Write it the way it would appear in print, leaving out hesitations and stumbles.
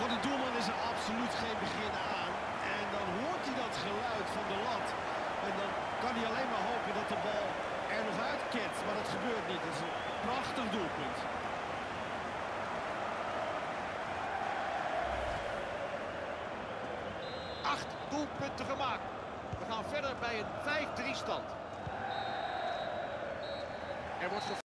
Voor de doelman is er absoluut geen begin aan. En dan hoort hij dat geluid van de lat. En dan kan hij alleen maar hopen dat de bal er nog uitkent. Maar dat gebeurt niet. Het is een prachtig doelpunt. Acht doelpunten gemaakt. We gaan verder bij een 5-3 stand. Er wordt